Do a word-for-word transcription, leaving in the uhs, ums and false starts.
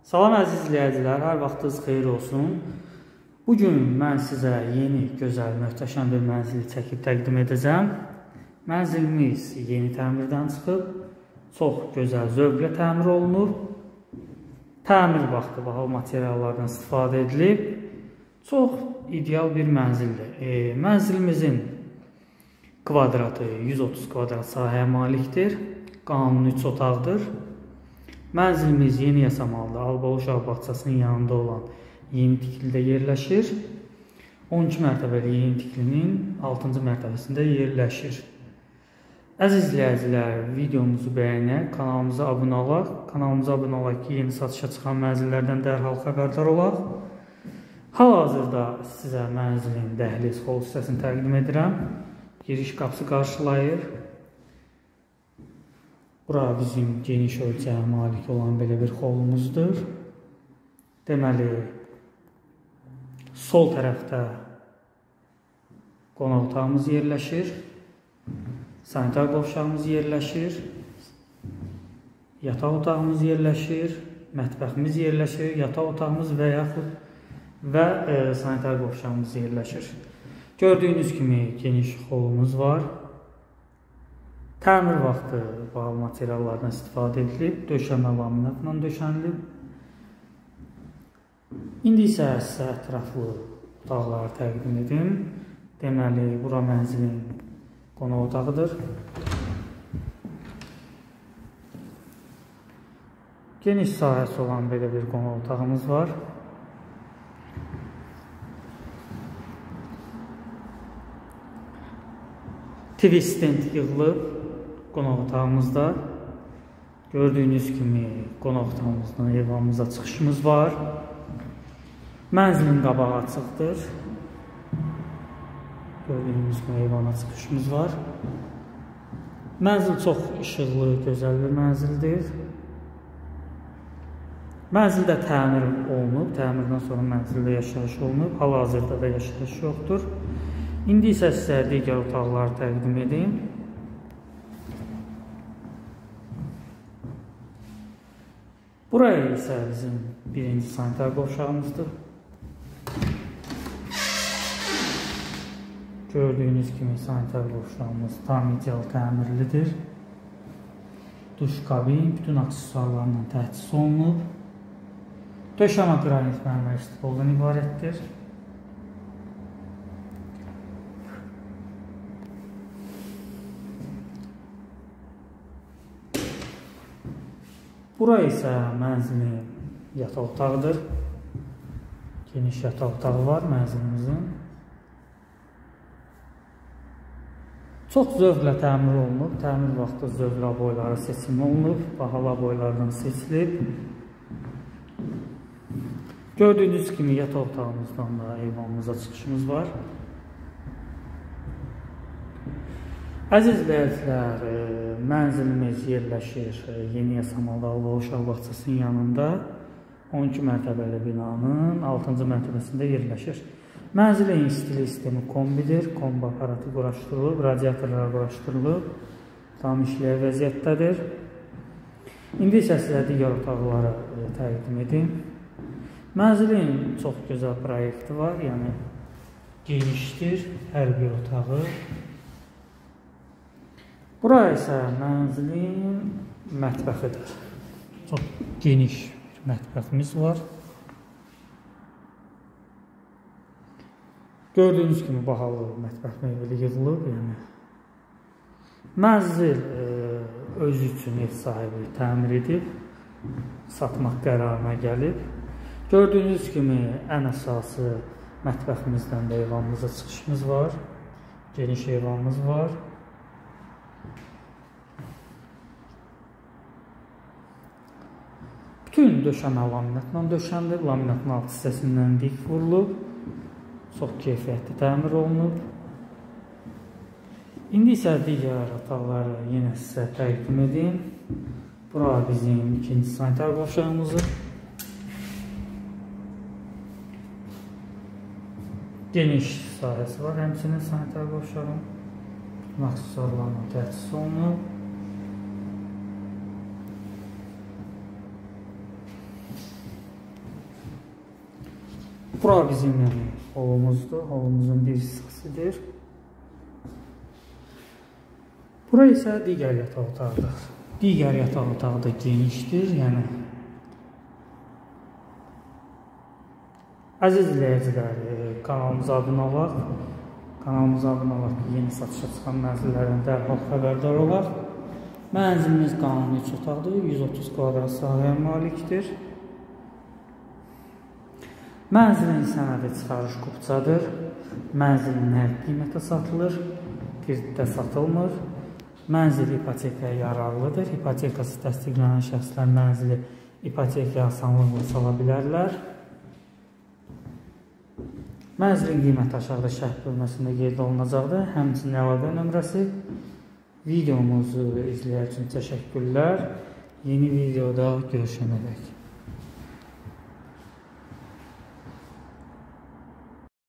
Salam əziz izləyicilər, hər vaxtınız xeyir olsun. Bugün mən sizə yeni, gözəl, möhtəşəm bir mənzili çəkib təqdim edəcəm. Mənzilimiz yeni təmirdən çıxıb, çox gözəl, zövqlə təmir olunub. Təmir vaxtı bahalı materiallardan istifadə edilib. Çox ideal bir mənzildir. E, mənzilimizin kvadratı yüz otuz kvadrat sahəyə malikdir. Qanuni üç otaqdır. Mənzilimiz yeni Yasamalda, Albalı uşaq bağçasının yanında olan yeni tikilidə yerləşir. on iki mərtəbəli yeni tikilinin altıncı mərtəbəsində yerləşir. Əziz izləyicilər, videomuzu bəyənək, kanalımıza abunə olaq. Kanalımıza abunə olaq ki, yeni satışa çıxan mənzillərdən dərhal xəbərdar olaq. Hal-hazırda sizə mənzilin dəhliz hol hissəsini təqdim edirəm. Giriş qapısı qarşılayır. Bura bizim geniş ölçəyə malik olan belə bir holumuzdur. Deməli, sol tərəfdə qonaq otağımız yerləşir. Sanitar qovşağımız yerləşir. Yataq otağımız yerləşir. Mətbəximiz yerləşir. Yataq otağımız və yaxud və e, sanitar qovşağımız yerləşir. Gördüyünüz kimi geniş holumuz var. Təmir vaxtı bahalı materiallardan istifadə edilib, döşəmə laminatla döşənilib. İndi isə sizə ətraflı otaqları təqdim edim. Deməli, bura mənzilin qonaq otağıdır. Geniş sahəsi olan belə bir qonaq otağımız var. T V stand yığılıb qonaq otağımızda. Gördüyünüz kimi qonaq otağımızdan evamıza çıxışımız var. Mənzilin qabağı açıqdır. Gördüyünüz kimi evana çıxışımız var. Mənzil çox işıqlı, gözəl bir mənzildir. Mənzildə təmir olunub, təmirdən sonra mənzildə yaşayış olunub, hal-hazırda da yaşayış yoxdur. İndi isə sizə digər otaqları təqdim edeyim. Buraya isə bizim birinci sanitar qovşağımızdır. Gördüyünüz kimi sanitar qovşağımız tam ideal təmirlidir. Duş kabin bütün aksesuarlarla təchiz olunub. Döşəmə qranit mərmər stoldan ibarətdir. Bura isə mənzilin yataq otağıdır. Geniş yataq otağı var mənzilimizin. Çox zövqlə təmir olunub. Təmir vaxtı zövqlə boyları seçimi olunub. Bahalı boylardan seçilib. Gördüyünüz kimi yataq otağımızdan da eyvanımıza çıxışımız var. Əziz izləyicilər, mənzilimiz yerləşir Yeni Yasamalda Albalı uşaq bağçasının yanında on iki mərtəbəli binanın altıncı mərtəbəsində yerləşir. Mənzilin istili sistemi kombidir, kombi aparatı quraşdırılıb, radiatorlar quraşdırılıb, tam işləyən vəziyyətdədir. İndi isə sizə digər otaqları təqdim edim. Mənzilin çox gözəl proyekti var, yəni genişdir hər bir otağı. Bura isə mənzilin mətbəxidir. Çox geniş bir mətbəximiz var. Gördüyünüz kimi bahalı mətbəx mebeli yığılıb. Yəni. Mənzil e, özü üçün ev sahibi təmir edib, satmaq qərarına gəlib. Gördüyünüz kimi ən əsası mətbəximizdən də eyvanımıza çıxışımız var. Geniş eyvanımız var. Bütün döşəmə laminatla döşəndir. Laminatın alt hissəsindən dik vurulub. Çox keyfiyyətli təmir olunub. İndi isə digər otaqları yenə sizə təqdim edeyim. Bura bizim ikinci sanitar qovşağımızdır. Geniş sahəsi var. Həmçinin sanitar qovşağın aksesuarlarla təchiz olunub. Bura bizim yəni holumuzdur, holumuzun bir hissəsidir. Bura isə digər yataq otağıdır. Digər yataq otağı da genişdir, yəni. Əziz izləyicilər, kanalımıza abunə olaq. Kanalımıza abunə olaq ki, yeni satışa çıxan mənzillərdən dərhal xəbərdar olaq. Mənzilimiz qanuni üç otaqdır, yüz otuz kvadrat sahəyə malikdir. Mənzilin sənədi çıxarış qupçadır. Mənzilin hər qiymətə satılır, kreditdə satılmır. Mənzil ipotekaya yararlıdır. İpotekası təsdiqlənən şəxslər mənzili ipotekaya asanlıqla sala bilərlər. Mənzilin qiyməti aşağıda şərh bölməsində qeyd olunacaqdır. Həmçinin əlaqə nömrəsi. Videomuzu izləyər üçün təşəkkürlər. Yeni videoda görüşənədək.